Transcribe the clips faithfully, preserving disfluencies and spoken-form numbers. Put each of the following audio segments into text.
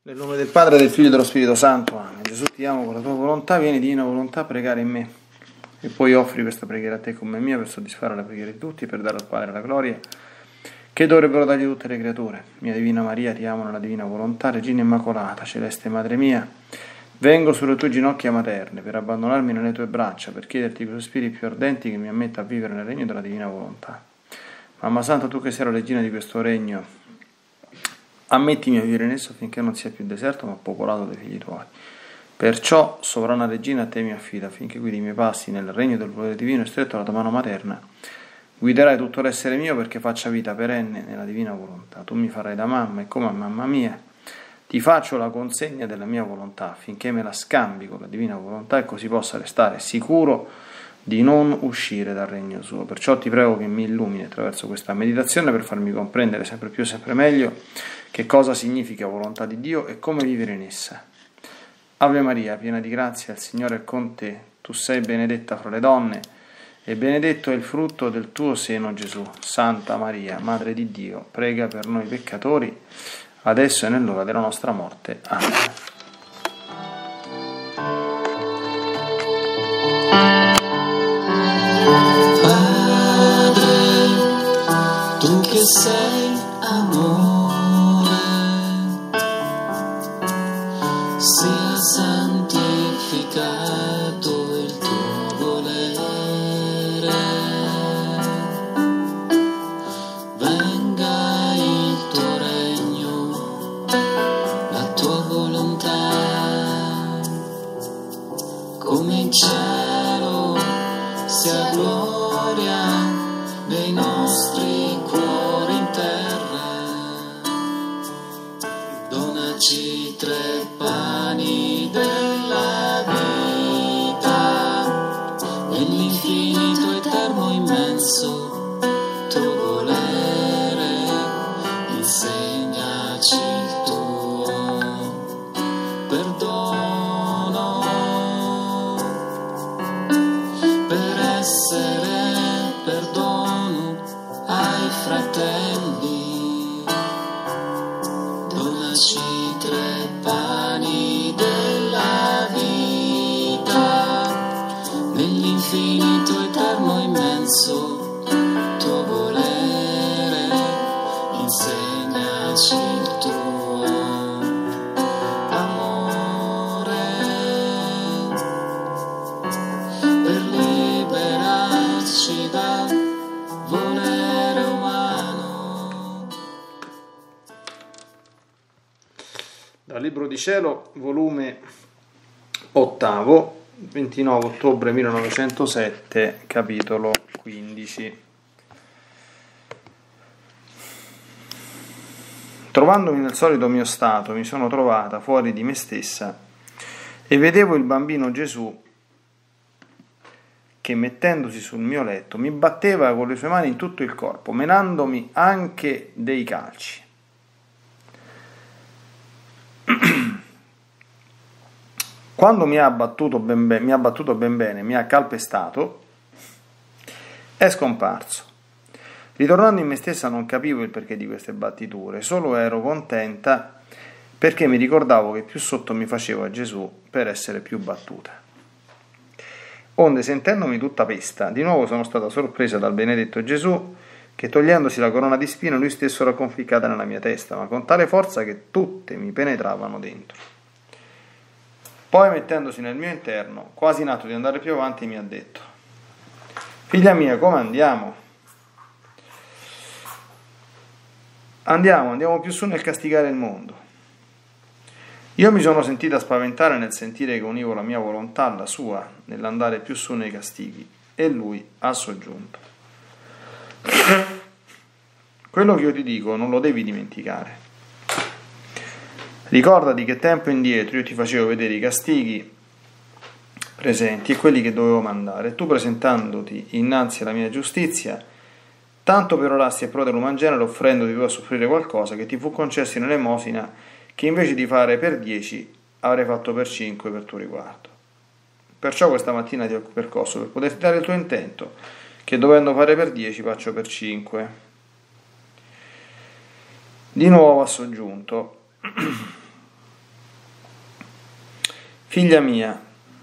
Nel nome del Padre, del Figlio e dello Spirito Santo. Amen. Gesù, ti amo con la tua volontà, vieni divina volontà a pregare in me. E poi offri questa preghiera a te come mia per soddisfare la preghiera di tutti, per dare al Padre la gloria che dovrebbero dargli tutte le creature. Mia Divina Maria, ti amo nella Divina Volontà, Regina Immacolata, Celeste Madre mia, vengo sulle tue ginocchia materne per abbandonarmi nelle tue braccia, per chiederti con i spiriti più ardenti che mi ammetta a vivere nel regno della Divina Volontà. Mamma Santa, tu che sei la regina di questo regno, ammettimi a vivere in esso finché non sia più deserto ma popolato dai figli tuoi. Perciò, sovrana regina, a te mi affido, affinché guidi i miei passi nel regno del volere divino e stretto alla tua mano materna. Guiderai tutto l'essere mio perché faccia vita perenne nella divina volontà. Tu mi farai da mamma e come a mamma mia ti faccio la consegna della mia volontà affinché me la scambi con la divina volontà e così possa restare sicuro di non uscire dal regno suo. Perciò ti prego che mi illumini attraverso questa meditazione per farmi comprendere sempre più e sempre meglio che cosa significa volontà di Dio e come vivere in essa. Ave Maria, piena di grazia, il Signore è con te. Tu sei benedetta fra le donne e benedetto è il frutto del tuo seno, Gesù. Santa Maria, Madre di Dio, prega per noi peccatori, adesso e nell'ora della nostra morte. Amen. Padre, tu che sei amore, sia santificato il tuo volere, venga il tuo regno, la tua volontà, come in cielo sia gloria nei nostri cuori in terra. Donaci tre pani della vita, nell'infinito eterno immenso tuo volere, insegnaci il tuo perdono, per essere perdono ai fratelli. Donaci tre pani della vita, nell'infinito eterno immenso tuo volere, insegnaci il tuo amore, per liberarci dal volere umano. Dal Libro di Cielo, volume ottavo, ventinove ottobre millenovecentosette, capitolo quindici. Trovandomi nel solito mio stato, mi sono trovata fuori di me stessa e vedevo il bambino Gesù che, mettendosi sul mio letto, mi batteva con le sue mani in tutto il corpo, menandomi anche dei calci. Quando mi ha battuto ben, ben, mi ha battuto ben bene, mi ha calpestato, è scomparso. Ritornando in me stessa non capivo il perché di queste battiture, solo ero contenta perché mi ricordavo che più sotto mi facevo a Gesù per essere più battuta. Onde, sentendomi tutta pesta, di nuovo sono stata sorpresa dal benedetto Gesù che, togliendosi la corona di spine, lui stesso era conficcata nella mia testa, ma con tale forza che tutte mi penetravano dentro. Poi, mettendosi nel mio interno, quasi in atto di andare più avanti, mi ha detto: figlia mia, come andiamo? Andiamo, andiamo più su nel castigare il mondo. Io mi sono sentita spaventare nel sentire che univo la mia volontà alla sua, nell'andare più su nei castighi, e lui ha soggiunto: quello che io ti dico non lo devi dimenticare. Ricordati che tempo indietro io ti facevo vedere i castighi presenti e quelli che dovevo mandare, e tu, presentandoti innanzi alla mia giustizia, tanto perorasti e pro dell'uman genere, offrendoti tu a soffrire qualcosa che ti fu concesso in elemosina, che invece di fare per dieci avrei fatto per cinque per tuo riguardo. Perciò questa mattina ti ho percosso per poterti dare il tuo intento, che dovendo fare per dieci faccio per cinque. Di nuovo ha soggiunto: Figlia mia,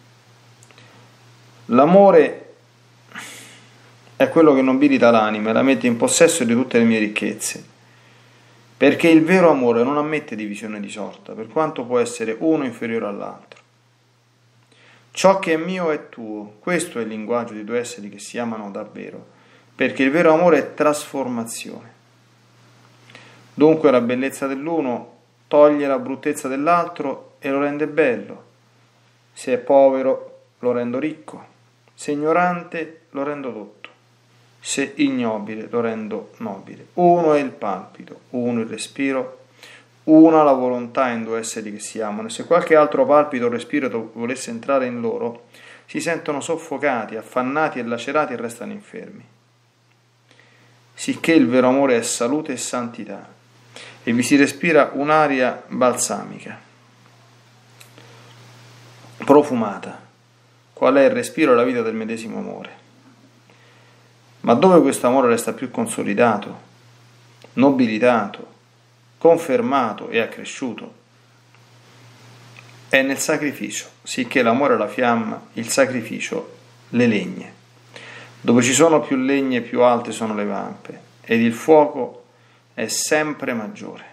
l'amore è quello che nobilita l'anima e la mette in possesso di tutte le mie ricchezze, perché il vero amore non ammette divisione di sorta, per quanto può essere uno inferiore all'altro. Ciò che è mio è tuo, questo è il linguaggio di due esseri che si amano davvero, perché il vero amore è trasformazione. Dunque la bellezza dell'uno toglie la bruttezza dell'altro e lo rende bello. Se è povero lo rendo ricco, se ignorante lo rendo dotto, se ignobile lo rendo nobile. Uno è il palpito, uno il respiro, una la volontà in due esseri che si amano, e se qualche altro palpito o respiro volesse entrare in loro, si sentono soffocati, affannati e lacerati e restano infermi. Sicché il vero amore è salute e santità, e vi si respira un'aria balsamica, profumata, qual è il respiro e la vita del medesimo amore. Ma dove questo amore resta più consolidato, nobilitato, confermato e accresciuto? È nel sacrificio, sicché l'amore è la fiamma, il sacrificio le legne. Dove ci sono più legne più alte sono le vampe, ed il fuoco è sempre maggiore.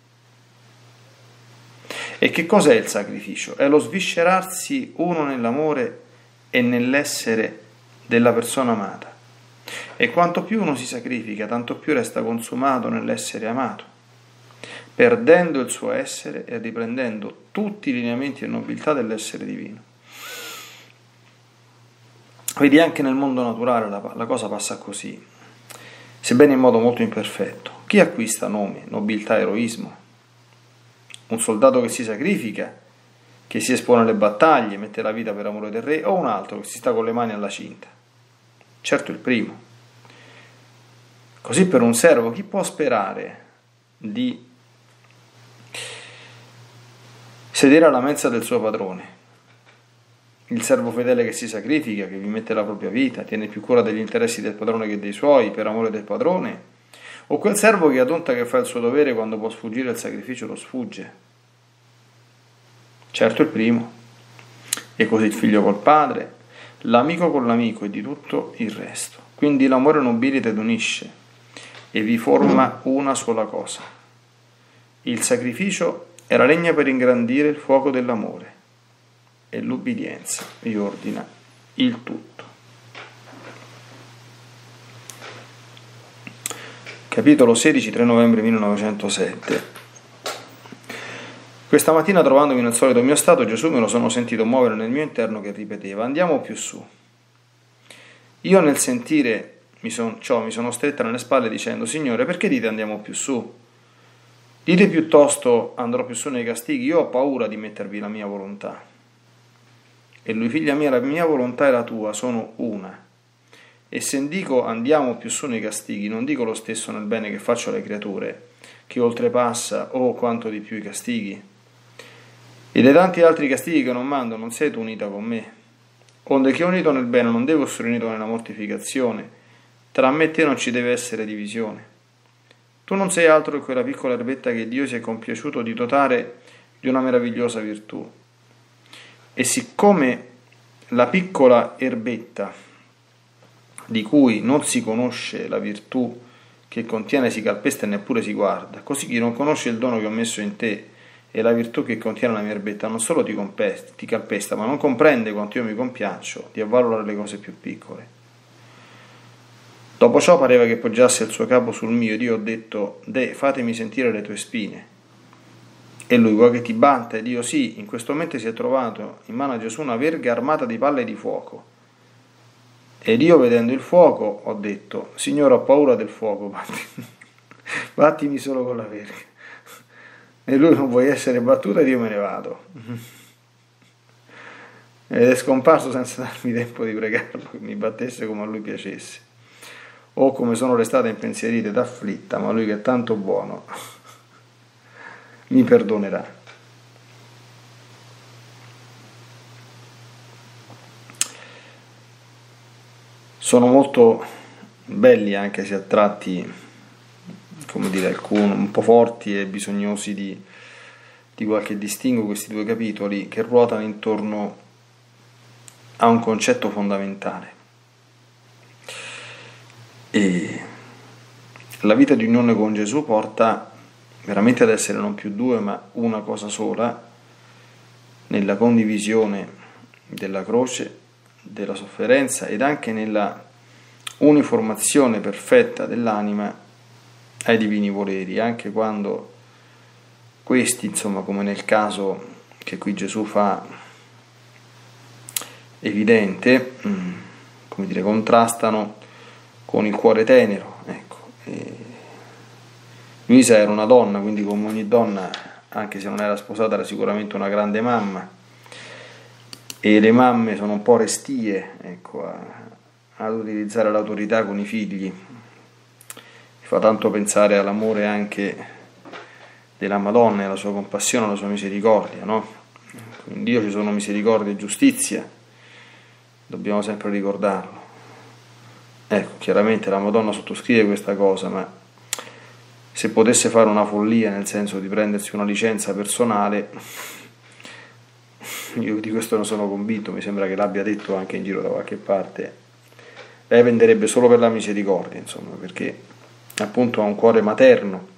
E che cos'è il sacrificio? È lo sviscerarsi uno nell'amore e nell'essere della persona amata. E quanto più uno si sacrifica, tanto più resta consumato nell'essere amato, perdendo il suo essere e riprendendo tutti i lineamenti e nobiltà dell'essere divino. Vedi, anche nel mondo naturale la, la cosa passa così, sebbene in modo molto imperfetto. Chi acquista nome, nobiltà, eroismo? Un soldato che si sacrifica, che si espone alle battaglie, mette la vita per amore del re, o un altro che si sta con le mani alla cinta? Certo il primo. Così per un servo, chi può sperare di sedere alla mensa del suo padrone? Il servo fedele che si sacrifica, che vi mette la propria vita, tiene più cura degli interessi del padrone che dei suoi, per amore del padrone? O quel servo che adonta che fa il suo dovere, quando può sfuggire il sacrificio lo sfugge? Certo il primo. E così il figlio col padre, l'amico con l'amico e di tutto il resto. Quindi l'amore nobilita ed unisce e vi forma una sola cosa. Il sacrificio è la legna per ingrandire il fuoco dell'amore e l'ubbidienza riordina il tutto. Capitolo sedici, tre novembre millenovecentosette. Questa mattina, trovandomi nel solito mio stato, Gesù me lo sono sentito muovere nel mio interno che ripeteva: andiamo più su. Io nel sentire mi son, ciò mi sono stretta nelle spalle dicendo: Signore, perché dite andiamo più su? Dite piuttosto andrò più su nei castighi, io ho paura di mettervi la mia volontà. E lui: figlia mia, la mia volontà e la tua sono una. E se dico andiamo più su nei castighi, non dico lo stesso nel bene che faccio alle creature, che oltrepassa o oh, quanto di più i castighi. E dai tanti altri castighi che non mando non sei tu unita con me. Onde che unito nel bene non devo essere unito nella mortificazione, tra me e te non ci deve essere divisione. Tu non sei altro che quella piccola erbetta che Dio si è compiaciuto di dotare di una meravigliosa virtù. E siccome la piccola erbetta, di cui non si conosce la virtù che contiene, si calpesta e neppure si guarda, così chi non conosce il dono che ho messo in te e la virtù che contiene la mia erbetta non solo ti, compest- ti calpesta, ma non comprende quanto io mi compiaccio di avvalorare le cose più piccole. Dopo ciò pareva che poggiasse il suo capo sul mio ed io ho detto: De, fatemi sentire le tue spine. E lui: vuoi che ti batta? Ed io: sì. In questo momento si è trovato in mano a Gesù una verga armata di palle di fuoco. Ed io, vedendo il fuoco, ho detto: Signore, ho paura del fuoco, battimi, battimi solo con la verga. E lui: non vuoi essere battuto? Ed io me ne vado. Ed è scomparso senza darmi tempo di pregarlo che mi battesse come a lui piacesse. O come sono restata impensierita ed afflitta, ma lui che è tanto buono mi perdonerà. Sono molto belli, anche se a tratti, come dire, alcuni un po' forti e bisognosi di, di qualche distinguo questi due capitoli che ruotano intorno a un concetto fondamentale. E la vita di unione con Gesù porta veramente ad essere non più due ma una cosa sola, nella condivisione della croce, della sofferenza ed anche nella uniformazione perfetta dell'anima ai divini voleri, anche quando questi, insomma, come nel caso che qui Gesù fa evidente, come dire, contrastano con il cuore tenero. Ecco. E Luisa era una donna, quindi come ogni donna, anche se non era sposata, era sicuramente una grande mamma, e le mamme sono un po' restie, ecco, a, ad utilizzare l'autorità con i figli. Mi fa tanto pensare all'amore anche della Madonna e alla sua compassione, alla sua misericordia, no? In Dio ci sono misericordia e giustizia, dobbiamo sempre ricordarlo. Ecco, chiaramente la Madonna sottoscrive questa cosa, ma se potesse fare una follia, nel senso di prendersi una licenza personale, io di questo non sono convinto, mi sembra che l'abbia detto anche in giro da qualche parte, lei venderebbe solo per la misericordia, insomma, perché appunto ha un cuore materno.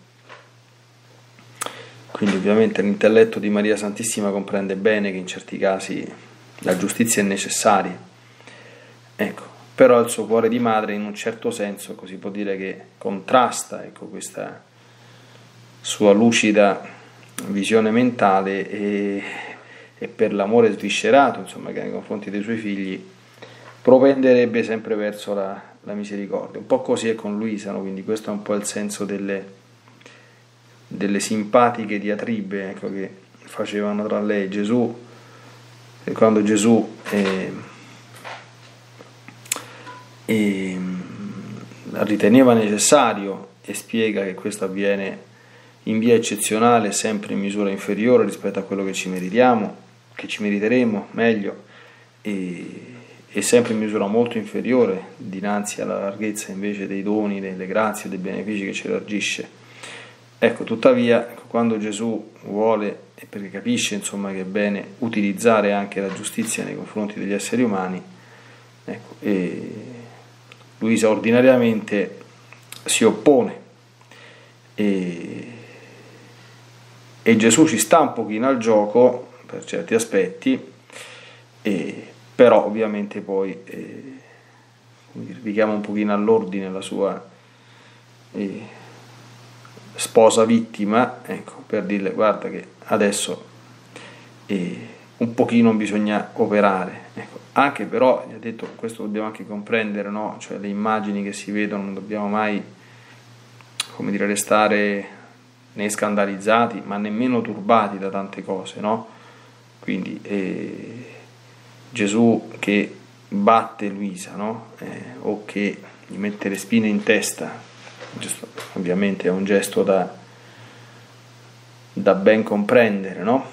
Quindi ovviamente l'intelletto di Maria Santissima comprende bene che in certi casi la giustizia è necessaria, ecco, però il suo cuore di madre in un certo senso, così può dire, che contrasta, ecco, questa sua lucida visione mentale e, e per l'amore sviscerato, insomma, che nei confronti dei suoi figli propenderebbe sempre verso la, la misericordia. Un po' così è con Luisa, no? Quindi questo è un po' il senso delle delle simpatiche diatribe, ecco, che facevano tra lei e Gesù, e quando Gesù eh, eh, riteneva necessario e spiega che questo avviene in via eccezionale, sempre in misura inferiore rispetto a quello che ci meritiamo, che ci meriteremo meglio, e, e sempre in misura molto inferiore dinanzi alla larghezza invece dei doni, delle grazie, dei benefici che ci elargisce. Ecco, tuttavia, quando Gesù vuole, e perché capisce, insomma, che è bene utilizzare anche la giustizia nei confronti degli esseri umani, ecco, e Luisa ordinariamente si oppone, e, e Gesù ci sta un pochino al gioco per certi aspetti, e, però ovviamente poi eh, richiama un pochino all'ordine la sua eh, sposa vittima, ecco, per dirle: guarda che adesso eh, un pochino bisogna operare, ecco. Anche però, gli ha detto, questo dobbiamo anche comprendere, no? Cioè le immagini che si vedono non dobbiamo mai, come dire, restare né scandalizzati ma nemmeno turbati da tante cose, no? Quindi eh, Gesù che batte Luisa, no? Eh, o che gli mette le spine in testa, giusto, ovviamente è un gesto da, da ben comprendere, no?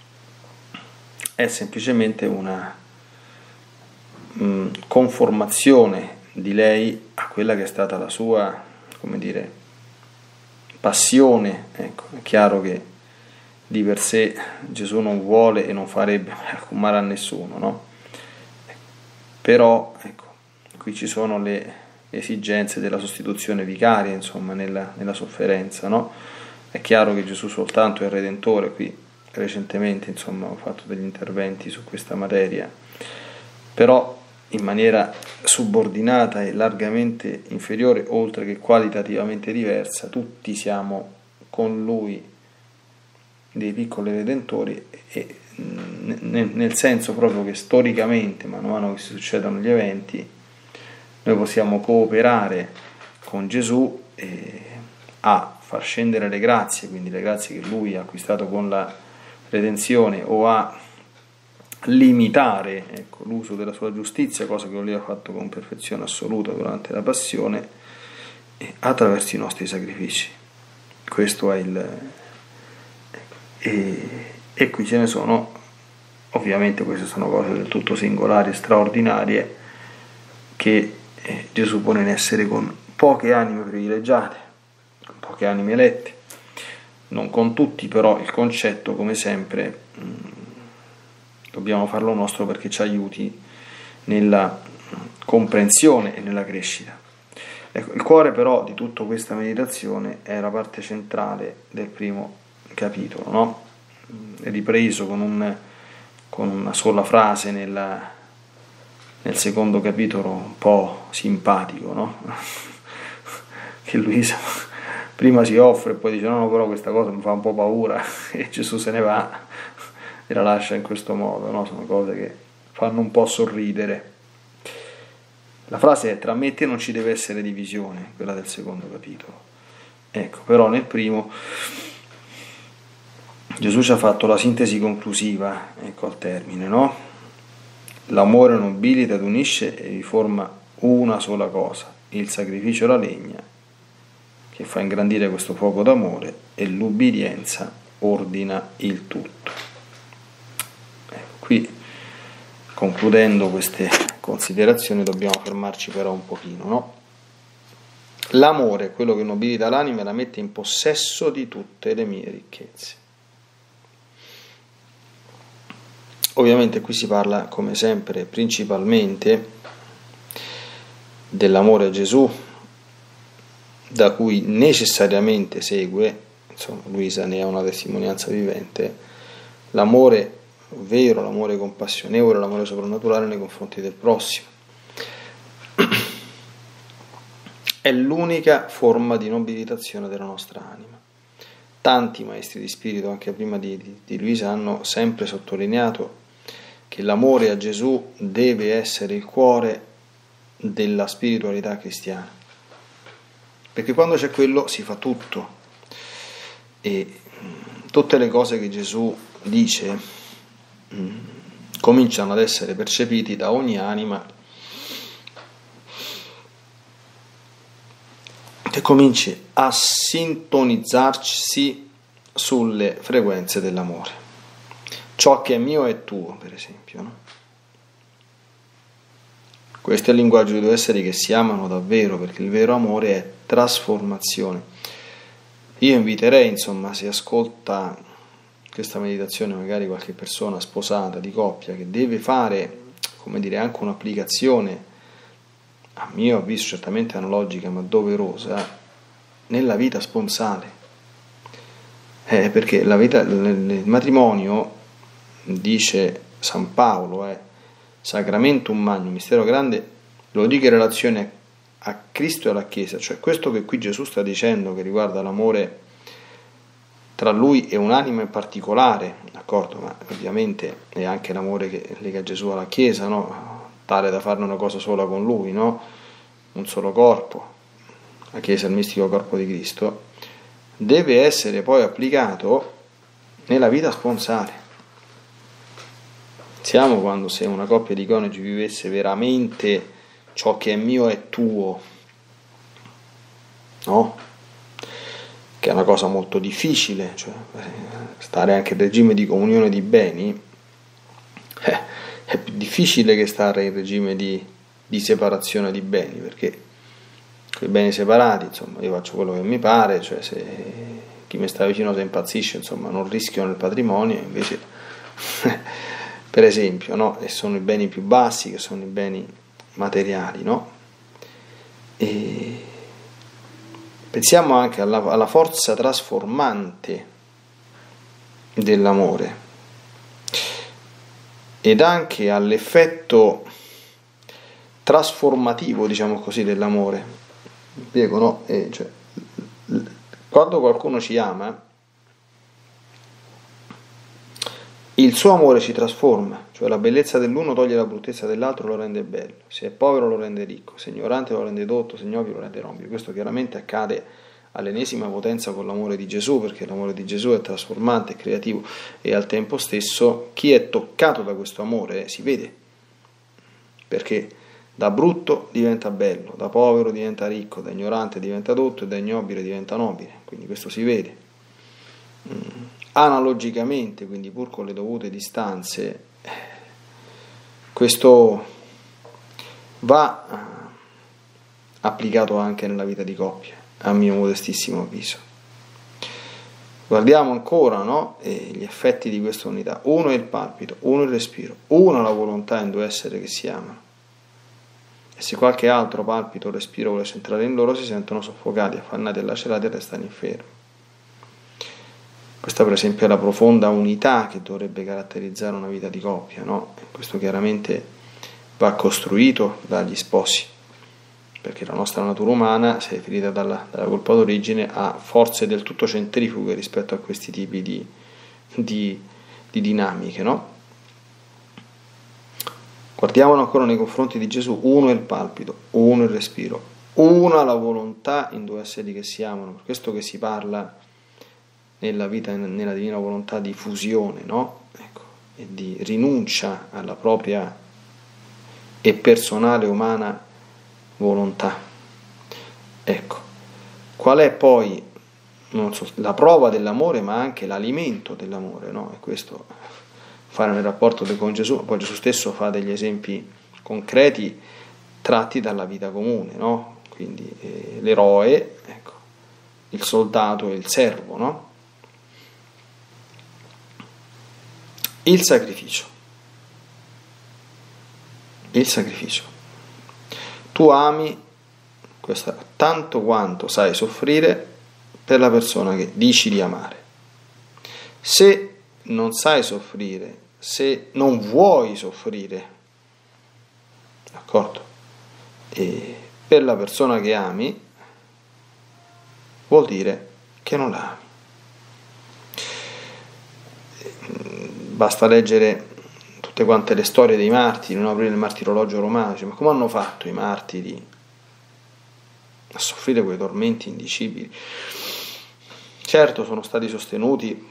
È semplicemente una mh, conformazione di lei a quella che è stata la sua, come dire, passione. Ecco, è chiaro che di per sé Gesù non vuole e non farebbe alcun male a nessuno, no? Però, ecco, qui ci sono le esigenze della sostituzione vicaria, insomma, nella, nella sofferenza, no? È chiaro che Gesù soltanto è il Redentore. Qui recentemente, insomma, ho fatto degli interventi su questa materia, però in maniera subordinata e largamente inferiore, oltre che qualitativamente diversa. Tutti siamo con Lui dei piccoli Redentori, e nel senso proprio che storicamente, man mano che si succedono gli eventi, noi possiamo cooperare con Gesù eh, a far scendere le grazie, quindi le grazie che Lui ha acquistato con la redenzione, o a limitare, ecco, l'uso della sua giustizia, cosa che Lui ha fatto con perfezione assoluta durante la passione, eh, attraverso i nostri sacrifici. Questo è il... E, e qui ce ne sono, ovviamente queste sono cose del tutto singolari e straordinarie, che eh, Gesù pone in essere con poche anime privilegiate, con poche anime elette, non con tutti, però il concetto, come sempre, mh, dobbiamo farlo nostro perché ci aiuti nella comprensione e nella crescita. Ecco, il cuore però di tutta questa meditazione è la parte centrale del primo capitolo, no? È ripreso con, un, con una sola frase nella, nel secondo capitolo, un po' simpatico, no? Che Luisa prima si offre e poi dice no, no, però questa cosa mi fa un po' paura, e Gesù se ne va e la lascia in questo modo, no? Sono cose che fanno un po' sorridere. La frase è: tra me e te non ci deve essere divisione, quella del secondo capitolo. Ecco, però nel primo Gesù ci ha fatto la sintesi conclusiva, ecco al termine, no? L'amore nobilita ed unisce e vi forma una sola cosa, il sacrificio e la legna, che fa ingrandire questo fuoco d'amore, e l'ubbidienza ordina il tutto. Ecco, qui, concludendo queste considerazioni, dobbiamo fermarci però un pochino, no? L'amore è quello che nobilita l'anima e la mette in possesso di tutte le mie ricchezze. Ovviamente qui si parla, come sempre, principalmente dell'amore a Gesù, da cui necessariamente segue, insomma Luisa ne ha una testimonianza vivente, l'amore vero, l'amore compassionevole, l'amore soprannaturale nei confronti del prossimo. È l'unica forma di nobilitazione della nostra anima. Tanti maestri di spirito, anche prima di, di, di Luisa, hanno sempre sottolineato che l'amore a Gesù deve essere il cuore della spiritualità cristiana, perché quando c'è quello si fa tutto, e tutte le cose che Gesù dice mh, cominciano ad essere percepiti da ogni anima che cominci a sintonizzarsi sulle frequenze dell'amore. Ciò che è mio è tuo, per esempio, no? Questo è il linguaggio di due esseri che si amano davvero, perché il vero amore è trasformazione. Io inviterei, insomma, se ascolta questa meditazione magari qualche persona sposata, di coppia, che deve fare, come dire, anche un'applicazione, a mio avviso certamente analogica ma doverosa, nella vita sponsale. Eh, perché la vita, il matrimonio, dice San Paolo, è sacramentum magnum, mistero grande, lo dico in relazione a Cristo e alla Chiesa, cioè questo che qui Gesù sta dicendo, che riguarda l'amore tra lui e un'anima in particolare, d'accordo, ma ovviamente è anche l'amore che lega Gesù alla Chiesa, no? Tale da farne una cosa sola con lui, no? Un solo corpo, la Chiesa è il mistico corpo di Cristo, deve essere poi applicato nella vita sponsale. Siamo quando se una coppia di coniugi vivesse veramente ciò che è mio è tuo, no? Che è una cosa molto difficile, cioè stare anche in regime di comunione di beni eh, è più difficile che stare in regime di, di separazione di beni, perché con i beni separati, insomma, io faccio quello che mi pare, cioè se chi mi sta vicino se impazzisce, insomma, non rischio nel patrimonio, invece per esempio, no? E sono i beni più bassi, che sono i beni materiali, no? E pensiamo anche alla, alla forza trasformante dell'amore ed anche all'effetto trasformativo, diciamo così, dell'amore. Spiego, no? E cioè, quando qualcuno ci ama, il suo amore ci trasforma, cioè la bellezza dell'uno toglie la bruttezza dell'altro, lo rende bello, se è povero lo rende ricco, se è ignorante lo rende dotto, se è ignobile lo rende nobile. Questo chiaramente accade all'ennesima potenza con l'amore di Gesù, perché l'amore di Gesù è trasformante, è creativo, e al tempo stesso chi è toccato da questo amore si vede, perché da brutto diventa bello, da povero diventa ricco, da ignorante diventa dotto e da ignobile diventa nobile, quindi questo si vede. Mm. Analogicamente, quindi pur con le dovute distanze, questo va applicato anche nella vita di coppia, a mio modestissimo avviso. Guardiamo ancora, no? E gli effetti di questa unità. Uno è il palpito, uno è il respiro, uno la volontà in due esseri che si amano. E se qualche altro palpito o respiro volesse entrare in loro, si sentono soffocati, affannati e lacerati e restano infermi. Questa per esempio è la profonda unità che dovrebbe caratterizzare una vita di coppia, no? E questo chiaramente va costruito dagli sposi, perché la nostra natura umana, se ferita dalla, dalla colpa d'origine, ha forze del tutto centrifughe rispetto a questi tipi di, di, di dinamiche, no? Guardiamolo ancora nei confronti di Gesù. Uno è il palpito, uno è il respiro, una la volontà in due esseri che si amano. Per questo che si parla nella vita, nella divina volontà, di fusione, no? Ecco, e di rinuncia alla propria e personale umana volontà. Ecco, qual è poi, non so, la prova dell'amore, ma anche l'alimento dell'amore, no? E questo fare nel rapporto con Gesù. Poi Gesù stesso fa degli esempi concreti tratti dalla vita comune, no? Quindi eh, l'eroe, ecco, il soldato e il servo, no? Il sacrificio. Il sacrificio. Tu ami questa, tanto quanto sai soffrire per la persona che dici di amare. Se non sai soffrire, se non vuoi soffrire, d'accordo? E per la persona che ami, vuol dire che non la ami. Basta leggere tutte quante le storie dei martiri, non aprire il martirologio romano, cioè, ma come hanno fatto i martiri a soffrire quei tormenti indicibili? Certo, sono stati sostenuti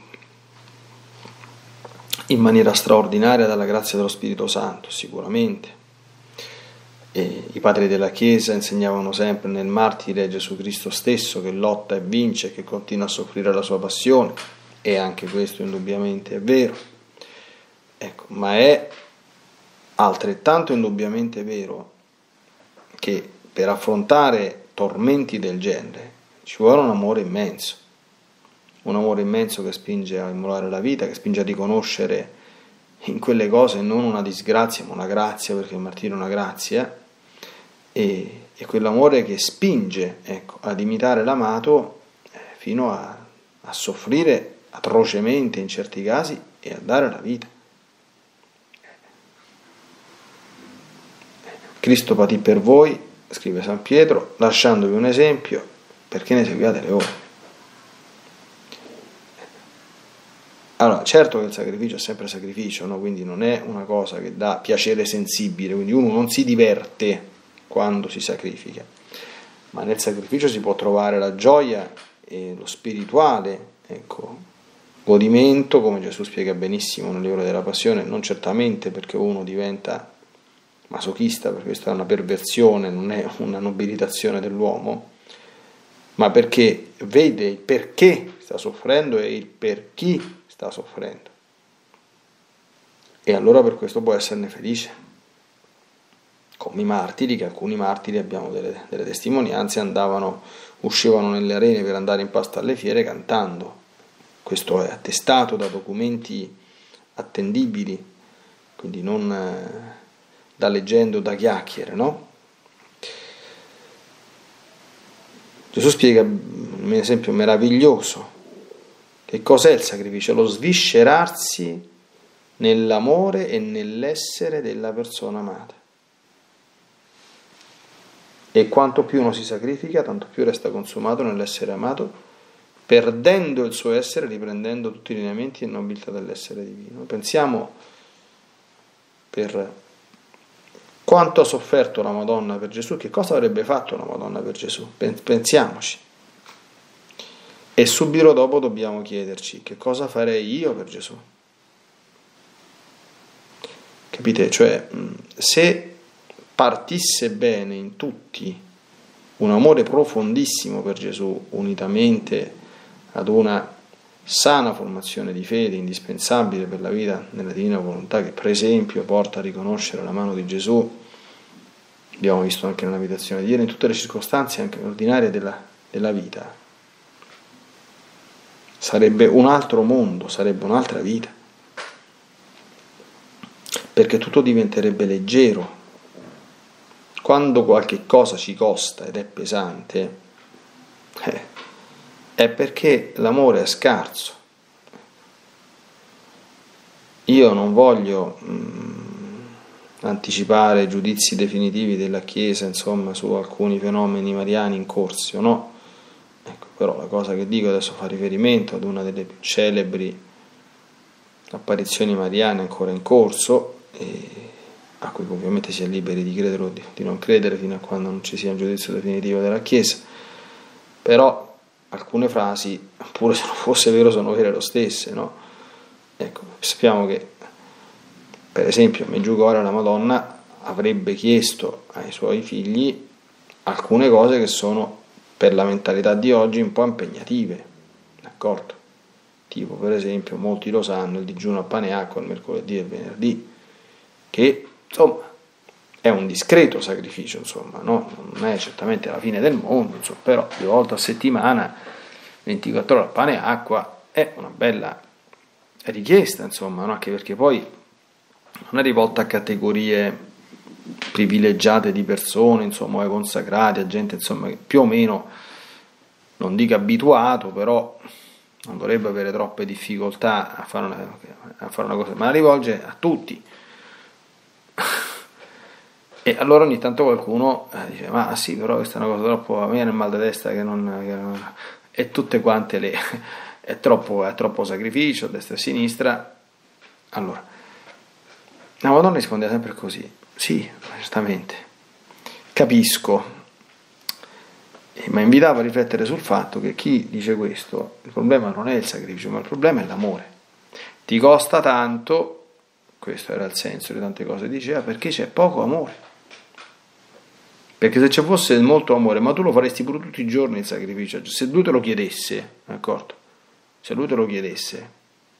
in maniera straordinaria dalla grazia dello Spirito Santo, sicuramente. E i padri della Chiesa insegnavano sempre: nel martire è Gesù Cristo stesso che lotta e vince, che continua a soffrire la sua passione, e anche questo indubbiamente è vero. Ecco, ma è altrettanto indubbiamente vero che per affrontare tormenti del genere ci vuole un amore immenso, un amore immenso che spinge a immolare la vita, che spinge a riconoscere in quelle cose non una disgrazia ma una grazia, perché il martirio è una grazia, e, e quell'amore che spinge, ecco, ad imitare l'amato eh, fino a, a soffrire atrocemente in certi casi e a dare la vita. Cristo patì per voi, scrive San Pietro, lasciandovi un esempio perché ne seguiate le ore. Allora, certo che il sacrificio è sempre sacrificio, no? Quindi non è una cosa che dà piacere sensibile, quindi uno non si diverte quando si sacrifica, ma nel sacrificio si può trovare la gioia e lo spirituale, ecco, godimento, come Gesù spiega benissimo nel libro della Passione, non certamente perché uno diventa masochista, perché questa è una perversione, non è una nobilitazione dell'uomo, ma perché vede il perché sta soffrendo e il per chi sta soffrendo, e allora per questo può esserne felice, come i martiri, che alcuni martiri, abbiamo delle, delle testimonianze, andavano, uscivano nelle arene per andare in pasto alle fiere cantando. Questo è attestato da documenti attendibili, quindi non eh, da leggende o da chiacchiere, no? Gesù spiega un esempio meraviglioso. Che cos'è il sacrificio? Lo sviscerarsi nell'amore e nell'essere della persona amata. E quanto più uno si sacrifica, tanto più resta consumato nell'essere amato, perdendo il suo essere, riprendendo tutti i lineamenti e nobiltà dell'essere divino. Pensiamo per quanto ha sofferto la Madonna per Gesù, che cosa avrebbe fatto la Madonna per Gesù? Pensiamoci. E subito dopo dobbiamo chiederci: che cosa farei io per Gesù? Capite? Cioè, se partisse bene in tutti un amore profondissimo per Gesù, unitamente ad una sana formazione di fede indispensabile per la vita nella divina volontà, che per esempio porta a riconoscere la mano di Gesù, abbiamo visto anche nella meditazione di ieri, in tutte le circostanze anche ordinarie della, della vita, sarebbe un altro mondo, sarebbe un'altra vita, perché tutto diventerebbe leggero. Quando qualche cosa ci costa ed è pesante, eh, è perché l'amore è scarso. Io non voglio mh, anticipare giudizi definitivi della Chiesa, insomma, su alcuni fenomeni mariani in corso, no? Ecco, però la cosa che dico adesso fa riferimento ad una delle più celebri apparizioni mariane ancora in corso, e a cui ovviamente si è liberi di credere o di, di non credere fino a quando non ci sia un giudizio definitivo della Chiesa. Però alcune frasi, pure se non fosse vero, sono vere lo stesse, no? Ecco, sappiamo che per esempio a Medjugorje la Madonna avrebbe chiesto ai suoi figli alcune cose che sono per la mentalità di oggi un po' impegnative, d'accordo? Tipo per esempio, molti lo sanno, il digiuno a pane e acqua il mercoledì e il venerdì, che insomma è un discreto sacrificio, insomma, no? Non è certamente la fine del mondo, insomma, però due volte a settimana, ventiquattro ore a pane e acqua è una bella richiesta, insomma, no? Anche perché poi non è rivolta a categorie privilegiate di persone, insomma, ai consacrati, a gente, insomma, che più o meno, non dico abituato, però non dovrebbe avere troppe difficoltà a fare una, a fare una cosa, ma la rivolge a tutti. E allora ogni tanto qualcuno eh, dice: ma sì, però questa è una cosa troppo, a me nel mal di testa che non, che non... e tutte quante le è troppo, è troppo sacrificio a destra e a sinistra. Allora la Madonna risponde sempre così: sì, certamente capisco, ma invitava a riflettere sul fatto che chi dice questo, il problema non è il sacrificio, ma il problema è l'amore. Ti costa tanto, questo era il senso di tante cose, diceva, perché c'è poco amore. Perché se ci fosse molto amore, ma tu lo faresti pure tutti i giorni il sacrificio, se lui te lo chiedesse, d'accordo? Se lui te lo chiedesse,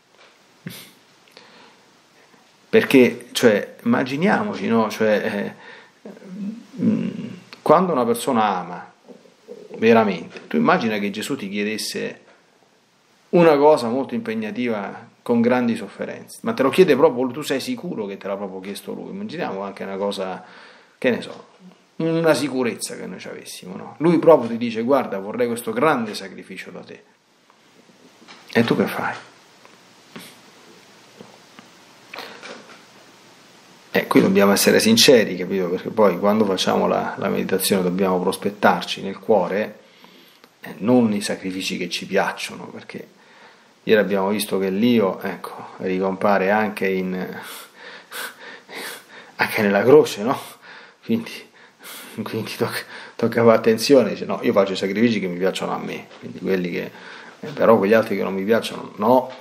perché, cioè, immaginiamoci, no? Cioè, eh, mh, quando una persona ama veramente, tu immagina che Gesù ti chiedesse una cosa molto impegnativa con grandi sofferenze, ma te lo chiede proprio, tu sei sicuro che te l'ha proprio chiesto lui. Immaginiamo anche una cosa, che ne so, una sicurezza che noi ci avessimo, no? Lui proprio ti dice: guarda, vorrei questo grande sacrificio da te, e tu che fai? E qui dobbiamo essere sinceri, capito? Perché poi quando facciamo la, la meditazione dobbiamo prospettarci nel cuore eh, non i sacrifici che ci piacciono, perché ieri abbiamo visto che l'io, ecco, ricompare anche in anche nella croce, no? Quindi quindi tocca, tocca fare attenzione, dice: no, io faccio i sacrifici che mi piacciono a me, quindi quelli che eh, però quegli altri che non mi piacciono no.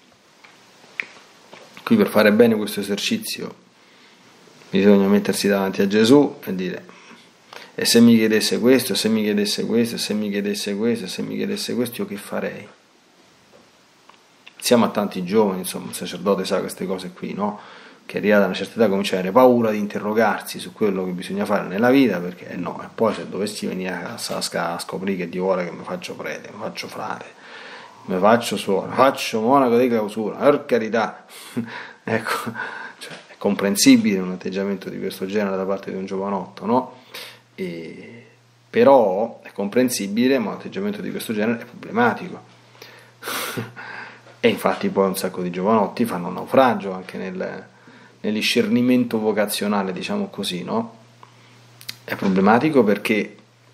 Qui per fare bene questo esercizio bisogna mettersi davanti a Gesù e dire: e se mi chiedesse questo, e se mi chiedesse questo, e se mi chiedesse questo, e se mi chiedesse questo, io che farei? Siamo a tanti giovani, insomma, un sacerdote sa queste cose qui, no? Che arrivata a una certa età comincia ad avere paura di interrogarsi su quello che bisogna fare nella vita, perché eh no, e poi se dovessi venire a, a, a scoprire che Dio vuole che mi faccio prete, mi faccio frate, mi faccio suora, faccio monaco di clausura, per carità, ecco, cioè, è comprensibile un atteggiamento di questo genere da parte di un giovanotto, no? E, però è comprensibile, ma un atteggiamento di questo genere è problematico. E infatti poi un sacco di giovanotti fanno un naufragio anche nel nell'iscernimento vocazionale, diciamo così, no? È problematico perché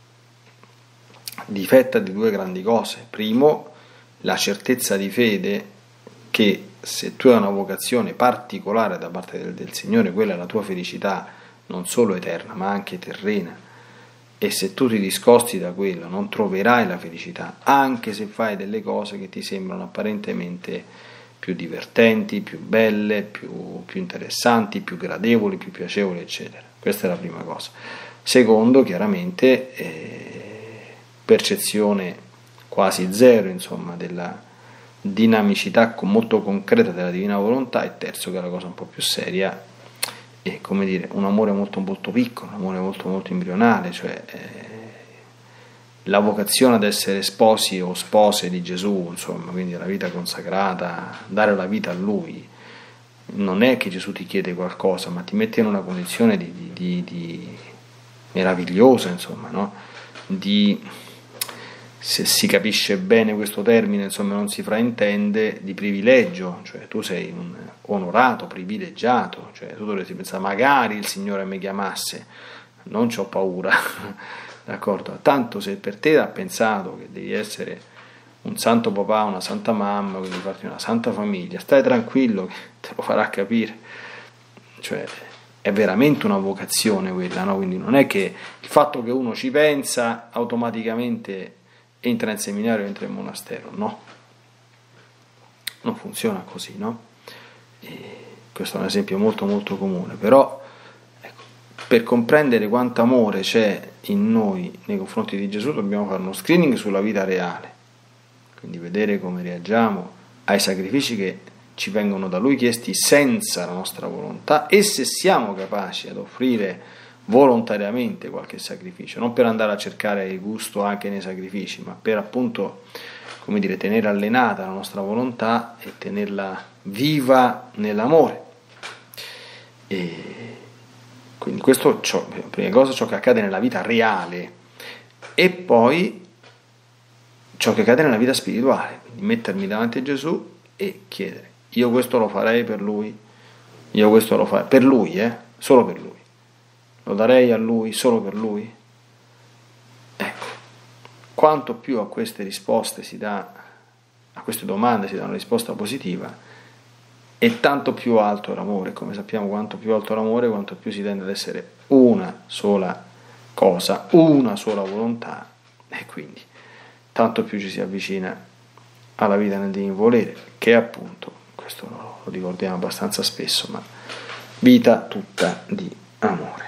difetta di due grandi cose. Primo, la certezza di fede che se tu hai una vocazione particolare da parte del, del Signore, quella è la tua felicità non solo eterna ma anche terrena, e se tu ti discosti da quello non troverai la felicità, anche se fai delle cose che ti sembrano apparentemente più divertenti, più belle, più, più interessanti, più gradevoli, più piacevoli, eccetera. Questa è la prima cosa. Secondo, chiaramente, eh, percezione quasi zero, insomma, della dinamicità molto concreta della divina volontà. E terzo, che è la cosa un po' più seria, è, come dire, un amore molto molto piccolo, un amore molto molto embrionale, cioè eh, la vocazione ad essere sposi o spose di Gesù, insomma, quindi la vita consacrata, dare la vita a Lui, non è che Gesù ti chiede qualcosa, ma ti mette in una condizione di, di, di, di meravigliosa, insomma, no? Di, se si capisce bene questo termine, insomma, non si fraintende, di privilegio, cioè tu sei un onorato, privilegiato, cioè tu dovresti pensare, magari il Signore mi chiamasse, non c'ho paura, d'accordo? Tanto se per te ha pensato che devi essere un santo papà, una santa mamma, quindi farti una santa famiglia, stai tranquillo che te lo farà capire, cioè è veramente una vocazione quella, no? Quindi non è che il fatto che uno ci pensa automaticamente entra in seminario, entra in monastero, no, non funziona così, no? E questo è un esempio molto molto comune, però ecco, per comprendere quanto amore c'è in noi nei confronti di Gesù dobbiamo fare uno screening sulla vita reale, quindi vedere come reagiamo ai sacrifici che ci vengono da Lui chiesti senza la nostra volontà, e se siamo capaci ad offrire volontariamente qualche sacrificio, non per andare a cercare il gusto anche nei sacrifici, ma per appunto, come dire, tenere allenata la nostra volontà e tenerla viva nell'amore. E quindi questo, ciò, prima cosa, ciò che accade nella vita reale, e poi ciò che accade nella vita spirituale, quindi mettermi davanti a Gesù e chiedere, io questo lo farei per Lui, io questo lo farei per Lui, eh, solo per Lui. Lo darei a Lui solo per Lui? Ecco, quanto più a queste risposte si dà, a queste domande si dà una risposta positiva, e tanto più alto è l'amore. Come sappiamo, quanto più alto è l'amore, quanto più si tende ad essere una sola cosa, una sola volontà, e quindi tanto più ci si avvicina alla vita nel divino volere, che è appunto, questo lo ricordiamo abbastanza spesso, ma vita tutta di amore.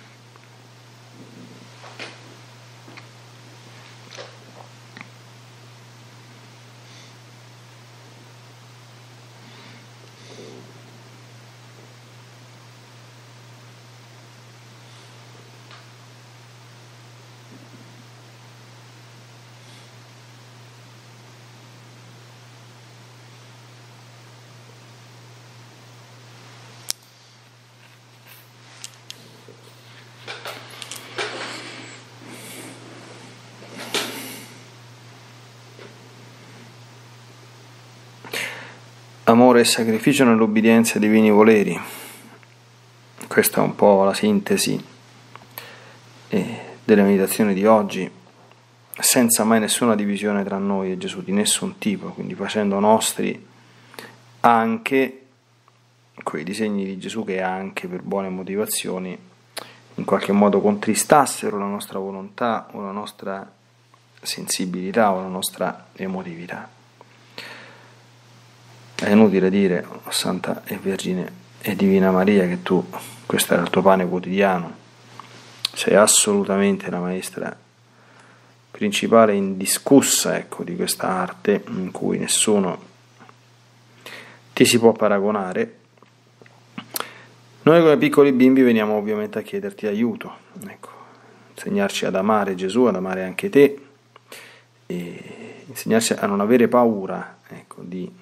Amore e sacrificio nell'obbedienza ai divini voleri. Questa è un po' la sintesi delle meditazioni di oggi, senza mai nessuna divisione tra noi e Gesù, di nessun tipo, quindi facendo nostri anche quei disegni di Gesù che anche per buone motivazioni in qualche modo contristassero la nostra volontà o la nostra sensibilità o la nostra emotività. È inutile dire, oh, Santa e Vergine e Divina Maria, che tu, questo era il tuo pane quotidiano, sei assolutamente la maestra principale, indiscussa, ecco, di questa arte in cui nessuno ti si può paragonare. Noi come piccoli bimbi veniamo ovviamente a chiederti aiuto, ecco, insegnarci ad amare Gesù, ad amare anche te, e insegnarci a non avere paura, ecco, di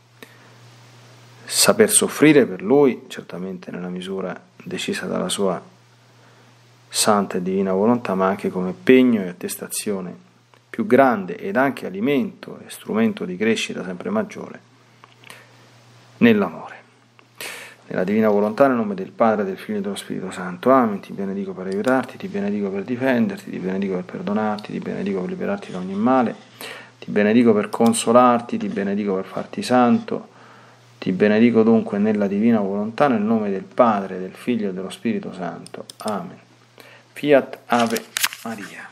saper soffrire per Lui, certamente nella misura decisa dalla sua santa e divina volontà, ma anche come pegno e attestazione più grande ed anche alimento e strumento di crescita sempre maggiore nell'amore. Nella divina volontà, nel nome del Padre, del Figlio e dello Spirito Santo. Amen. Ti benedico per aiutarti, ti benedico per difenderti, ti benedico per perdonarti, ti benedico per liberarti da ogni male, ti benedico per consolarti, ti benedico per farti santo. Ti benedico dunque nella divina volontà, nel nome del Padre, del Figlio e dello Spirito Santo. Amen. Fiat Ave Maria.